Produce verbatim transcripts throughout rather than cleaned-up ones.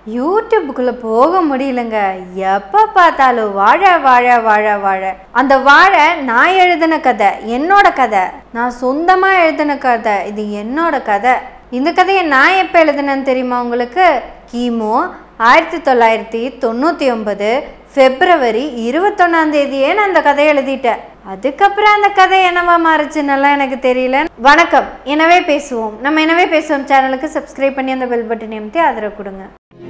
யூடியூப்புக்குள்ள போக முடியலங்க. எப்போ பார்த்தாலும் வாழை வாழை வாழை வாழை. அந்த வாழை நான் எழுதின கதை, என்னோட கதை, நான் சொந்தமாக எழுதின கதை, இது என்னோட கதை. இந்த கதையை நான் எப்போ எழுதினேன்னு தெரியுமா உங்களுக்கு? கிமு ஆயிரத்தி தொள்ளாயிரத்தி தொண்ணூற்றி ஒன்பது பிப்ரவரி இருபத்தொன்னாம் தேதியே நான் அந்த கதையை எழுதிட்டேன். அதுக்கப்புறம் அந்த கதை என்னவா மாறுச்சுன்னெல்லாம் எனக்கு தெரியல. வணக்கம், எனவே பேசுவோம். நம்ம எனவே பேசுவோம் சேனலுக்கு சப்ஸ்கிரைப் பண்ணி அந்த பெல் பட்டன் அமைத்தி ஆதரவு கொடுங்க.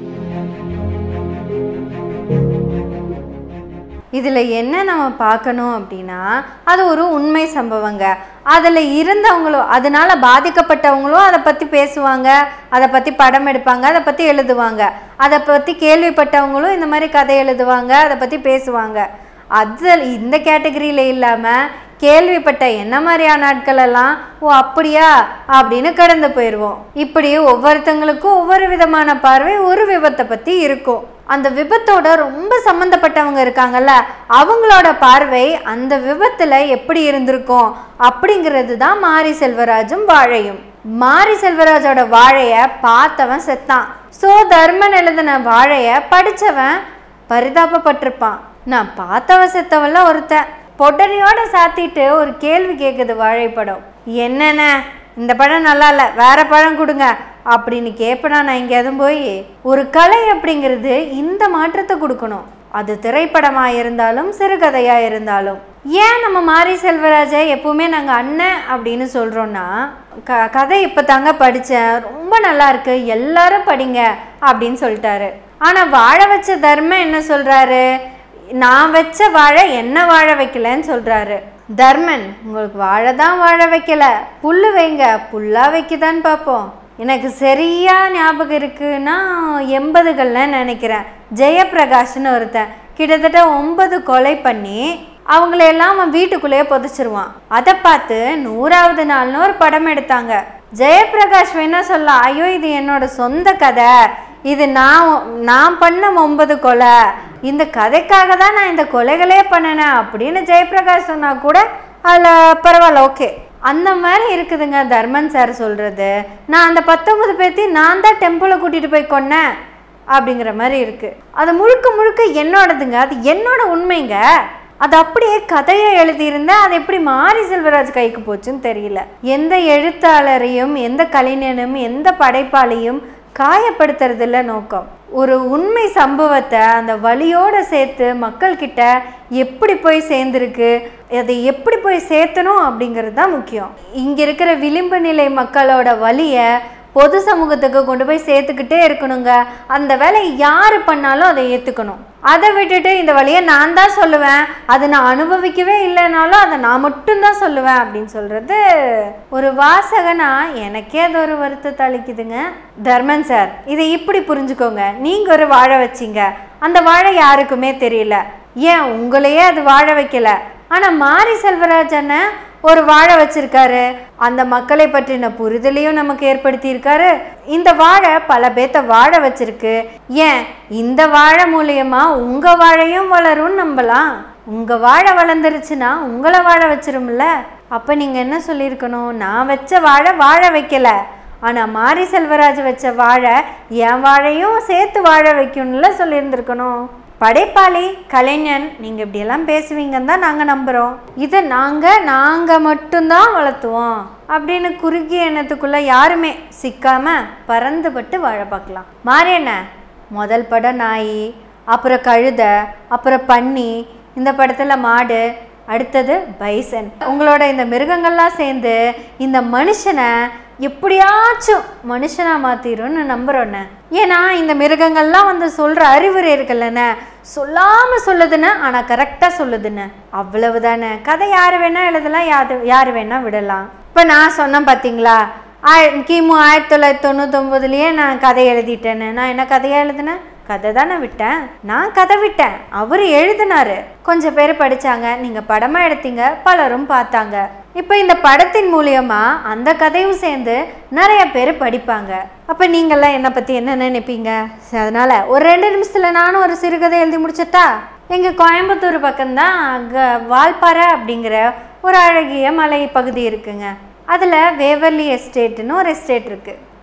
இதில் என்ன நம்ம பார்க்கணும் அப்படின்னா, அது ஒரு உண்மை சம்பவங்க. அதில் இருந்தவங்களும் அதனால் பாதிக்கப்பட்டவங்களும் அதை பற்றி பேசுவாங்க, அதை பற்றி படம் எடுப்பாங்க, அதை பற்றி எழுதுவாங்க. அதை பற்றி கேள்விப்பட்டவங்களும் இந்த மாதிரி கதை எழுதுவாங்க, அதை பற்றி பேசுவாங்க. அது இந்த கேட்டகரியில் இல்லாமல் கேள்விப்பட்ட என்ன மாதிரியான ஆட்களெல்லாம் ஓ அப்படியா அப்படின்னு கடந்து போயிடுவோம். இப்படி ஒவ்வொருத்தங்களுக்கும் ஒவ்வொரு விதமான பார்வை ஒரு விபத்தை பற்றி இருக்கும். அந்த விபத்தோட ரொம்ப சம்மந்தப்பட்டவங்க இருக்காங்கல்ல, அவங்களோட பார்வை அந்த விபத்தில் எப்படி இருந்திருக்கும் அப்படிங்கிறது தான் மாரி செல்வராஜும் வாழையும். மாரி செல்வராஜோட வாழையை பார்த்தவன் செத்தான். ஸோ தர்மன் எழுதின வாழையை படித்தவன் பரிதாபப்பட்டிருப்பான். நான் பார்த்தவன் செத்தவெல்லாம் ஒருத்தன். பொட்டனியோட சாத்திட்டு ஒரு கேள்வி கேட்குது வாழைப்படம். என்னென்ன இந்த படம் நல்லா இல்லை, வேற படம் கொடுங்க அப்படின்னு கேட்பனா நான் எங்கேயாவது போய்? ஒரு கலை அப்படிங்கிறது இந்த மாற்றத்தை கொடுக்கணும். அது திரைப்படமாக இருந்தாலும் சிறுகதையாக இருந்தாலும். ஏன் நம்ம மாரி செல்வராஜை எப்பவுமே நாங்கள் அண்ணன் அப்படின்னு சொல்கிறோன்னா, க கதை இப்போ தாங்க படித்தேன், ரொம்ப நல்லா இருக்கு, எல்லாரும் படிங்க அப்படின்னு சொல்லிட்டாரு. ஆனால் வாழை வச்ச தர்மன் என்ன சொல்கிறாரு? நான் வச்ச வாழை என்ன வாழ வைக்கலன்னு சொல்கிறாரு. தர்மன், உங்களுக்கு வாழை தான் வாழ வைக்கல, புல்லு வைங்க, புல்லாக வைக்குதான்னு பார்ப்போம். எனக்கு சரியா ஞாபகம் இருக்குன்னா எண்பதுகள்ல நினைக்கிறேன். ஜெயபிரகாஷ்னு ஒருத்தன் கிட்டத்தட்ட ஒன்பது கொலை பண்ணி அவங்களையெல்லாம் அவன் வீட்டுக்குள்ளேயே புதைச்சிருவான். அதை பார்த்து நூறாவது நாள்னு ஒரு படம் எடுத்தாங்க. ஜெயபிரகாஷ் வேணா சொல்லலாம், ஐயோ இது என்னோட சொந்த கதை, இது நான் நான் பண்ண ஒன்பது கொலை, இந்த கதைக்காக தான் நான் இந்த கொலைகளே பண்ணினேன் அப்படின்னு ஜெயபிரகாஷ் சொன்னா கூட அதில் பரவாயில்ல, ஓகே. அந்த மாதிரி இருக்குதுங்க தர்மன் சார் சொல்கிறது. நான் அந்த பத்தொன்பது பேர்த்தையும் நான் தான் டெம்பிளை கூட்டிகிட்டு போய் கொன்னேன் அப்படிங்கிற மாதிரி இருக்குது. அது முழுக்க முழுக்க என்னோடதுங்க, அது என்னோட உண்மைங்க. அது அப்படியே கதையை எழுதியிருந்தேன், அது எப்படி மாரி செல்வராஜ் கைக்கு போச்சுன்னு தெரியல. எந்த எழுத்தாளரையும் எந்த கலைஞனும் எந்த படைப்பாளையும் காயப்படுத்துறதில்ல நோக்கம். ஒரு உண்மை சம்பவத்தை அந்த வலியோடு சேர்த்து மக்கள்கிட்ட எப்படி போய் சேர்ந்துருக்கு, அதை எப்படி போய் சேர்த்தணும் அப்படிங்கிறது தான் முக்கியம். இங்கே இருக்கிற விளிம்பு நிலை மக்களோட வலியை பொது சமூகத்துக்கு கொண்டு போய் சேர்த்துக்கிட்டே இருக்கணுங்க. அந்த வேலையை யார் பண்ணாலும் அதை ஏற்றுக்கணும். அதை விட்டுட்டு இந்த வழியை நான் தான் சொல்லுவேன், அது நான் அனுபவிக்கவே இல்லைனாலும் அதை நான் மட்டும்தான் சொல்லுவேன் அப்படின்னு சொல்கிறது ஒரு வாசகனா எனக்கே அது ஒரு வருத்தத்தை அளிக்குதுங்க. தர்மன் சார், இதை இப்படி புரிஞ்சுக்கோங்க. நீங்கள் ஒரு வாழை வச்சிங்க, அந்த வாழை யாருக்குமே தெரியல, ஏன் உங்களையே அது வாழ வைக்கல. ஆனால் மாரி செல்வராஜ் அண்ணன் ஒரு வாழை வச்சிருக்காரு, அந்த மக்களை பற்றின புரிதலையும் நமக்கு ஏற்படுத்தி இருக்காரு. இந்த வாழை பல பேத்த வாழ வச்சிருக்கு. ஏன் இந்த வாழை மூலியமா உங்க வாழையும் வளரும்னு நம்பலாம். உங்க வாழை வளர்ந்துருச்சுன்னா உங்களை வாழ வச்சிரும்ல. அப்ப நீங்க என்ன சொல்லியிருக்கணும்? நான் வச்ச வாழை வாழ வைக்கல, ஆனா மாரி செல்வராஜ் வச்ச வாழை என் வாழையும் சேர்த்து வாழ வைக்கணும்ல சொல்லியிருந்திருக்கணும். படைப்பாளி கலைஞன் நீங்கள் இப்படியெல்லாம் பேசுவீங்கன்னு தான் நாங்கள் நம்புகிறோம். இதை நாங்கள் நாங்கள் மட்டும்தான் வளர்த்துவோம் அப்படின்னு குறுகிய எண்ணத்துக்குள்ளே யாருமே சிக்காமல் பறந்துபட்டு வாழ பார்க்கலாம். மாரியண்ண முதல் படம் நாய், அப்புறம் கழுதை, அப்புறம் பன்னி, இந்த படத்தில் மாடு, அடுத்தது பைசன். உங்களோட இந்த மிருகங்கள்லாம் சேர்ந்து இந்த மனுஷனை எப்படியாச்சும் மனுஷனாக மாற்றிடும்னு நம்புகிறோண்ணே. ஏன்னா இந்த மிருகங்கள்லாம் வந்து சொல்கிற அறிவுரை இருக்குல்லண்ணே, சொல்லாமல் சொல்லுதுன்னு ஆனால் கரெக்டாக சொல்லுதுன்னு, அவ்வளவுதானே. கதை யார் வேணால் எழுதலாம், யாரு யார் வேணால் விடலாம். இப்போ நான் சொன்னேன் பார்த்தீங்களா, ஆய் கிமு ஆயிரத்தி தொள்ளாயிரத்தி தொண்ணூத்தொம்பதுலேயே நான் கதை எழுதிட்டேன்னு. நான் என்ன கதையாக எழுதினேன்? கதை தானே விட்டேன், நான் கதை விட்டேன். அவர் எழுதினாரு, கொஞ்சம் பேர் படித்தாங்க, நீங்கள் படமாக எடுத்தீங்க, பலரும் பார்த்தாங்க. இப்போ இந்த படத்தின் மூலியமா அந்த கதையும் சேர்ந்து நிறைய பேர் படிப்பாங்க. அப்போ நீங்கள்லாம் என்னை பற்றி என்ன நினைப்பீங்க? அதனால் ஒரு ரெண்டு நிமிஷத்தில் நானும் ஒரு சிறுகதை எழுதி முடிச்சிட்டா. எங்கள் கோயம்புத்தூர் பக்கம்தான் க வால்பாறை அப்படிங்கிற ஒரு அழகிய மலை பகுதி இருக்குங்க. அதில் வேவர்லி எஸ்டேட்டுன்னு ஒரு எஸ்டேட் இருக்குது.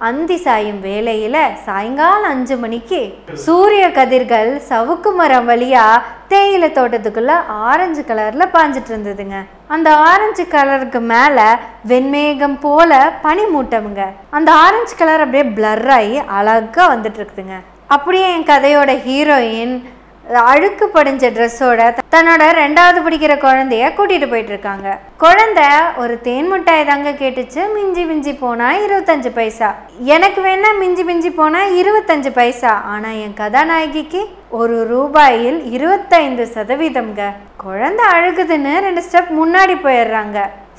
அந்தி சாயும் வேளையில சாயங்காலம் அஞ்சு மணிக்கு சூரிய கதிர்கள் சவுக்கு மரம் வழியா தேயிலை தோட்டத்துக்குள்ள ஆரஞ்சு கலர்ல பாஞ்சிட்டு இருந்ததுங்க. அந்த ஆரஞ்சு கலருக்கு மேல வெண்மேகம் போல பனி மூட்டமுங்க. அந்த ஆரஞ்சு கலர் அப்படியே பிளர் ஆகி அழகா வந்துட்டு இருக்குதுங்க. அப்படியே என் கதையோட ஹீரோயின் அழுக்கு படிஞ்ச ட்ரெஸ்ஸோட தன்னோட ரெண்டாவது படிக்கிற குழந்தைய கூட்டிட்டு போயிட்டு இருக்காங்க. குழந்தை ஒரு தேன் மிட்டாய் தாங்க கேட்டுச்சு. மிஞ்சி மிஞ்சி போனா இருபத்தஞ்சு பைசா. எனக்கு வேணா மிஞ்சி மிஞ்சி போனா இருபத்தஞ்சு பைசா. ஆனா என் கதாநாயகிக்கு ஒரு ரூபாயில் இருபத்தைந்து சதவீதம்ங்க. குழந்தை அழுகுதுன்னு ரெண்டு ஸ்டெப் முன்னாடி போயிடுறாங்க.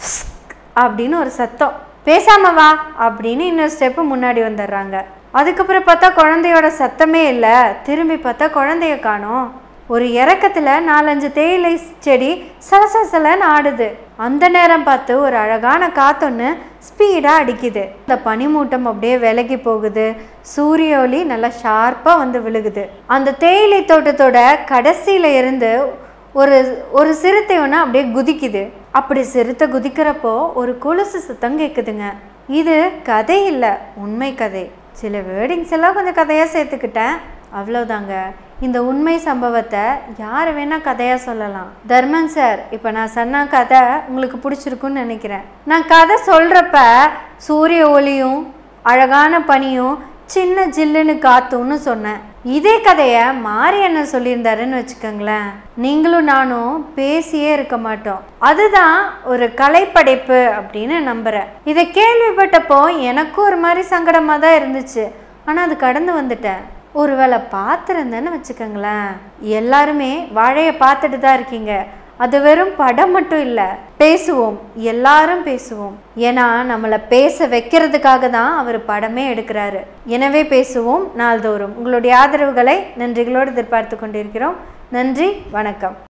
அப்படின்னு ஒரு சத்தம். பேசாம வா அப்படின்னு இன்னொரு ஸ்டெப்பு முன்னாடி வந்துடுறாங்க. அதுக்கப்புறம் பார்த்தா குழந்தையோட சத்தமே இல்லை. திரும்பி பார்த்தா குழந்தைய காணோம். ஒரு இறக்கத்தில் நாலஞ்சு தேயிலை செடி சலசலன்னு ஆடுது. அந்த நேரம் பார்த்து ஒரு அழகான காத்தொன்று ஸ்பீடாக அடிக்குது. அந்த பனிமூட்டம் அப்படியே விலகி போகுது. சூரிய ஒளி நல்லா ஷார்ப்பாக வந்து விழுகுது. அந்த தேயிலை தோட்டத்தோட கடைசியில் இருந்து ஒரு ஒரு சிறுத்தை ஒன்று அப்படியே குதிக்குது. அப்படி சிறுத்தை குதிக்கிறப்போ ஒரு கொலுசு சத்தம் கேட்குதுங்க. இது கதை இல்லை, உண்மை கதை. சில வேர்டிங்ஸ் எல்லாம் கொஞ்சம் கதையாக சேர்த்துக்கிட்டேன், அவ்வளோதாங்க. இந்த உண்மை சம்பவத்தை யார் வேணால் கதையாக சொல்லலாம். தர்மன் சார், இப்போ நான் சொன்ன கதை உங்களுக்கு பிடிச்சிருக்குன்னு நினைக்கிறேன். நான் கதை சொல்கிறப்ப சூரிய ஒளியும் அழகான பனியும் சின்ன ஜில்லுன்னு காத்துன்னு சொன்னேன். இதே கதையை மாரி அண்ணன் சொல்லியிருந்தாருன்னு வச்சுக்கோங்களேன், நீங்களும் நானும் பேசியே இருக்க மாட்டோம். அதுதான் ஒரு கலைப்படைப்பு அப்படின்னு நம்புகிறேன். இதை கேள்விப்பட்டப்போ எனக்கும் ஒரு மாதிரி சங்கடமாக தான் இருந்துச்சு. ஆனால் அது கடந்து வந்துட்டேன். ஒருவேளை பார்த்துருந்தேன்னு வச்சுக்கோங்களேன். எல்லாருமே வாழையை பார்த்துட்டு தான் இருக்கீங்க. அது வெறும் படம் மட்டும் இல்லை, பேசுவோம், எல்லாரும் பேசுவோம். ஏன்னா நம்மளை பேச வைக்கிறதுக்காக தான் அவர் படமே எடுக்கிறாரு. எனவே பேசுவோம் நாள்தோறும். உங்களுடைய ஆதரவுகளை நன்றிகளோடு எதிர்பார்த்து கொண்டிருக்கிறோம். நன்றி, வணக்கம்.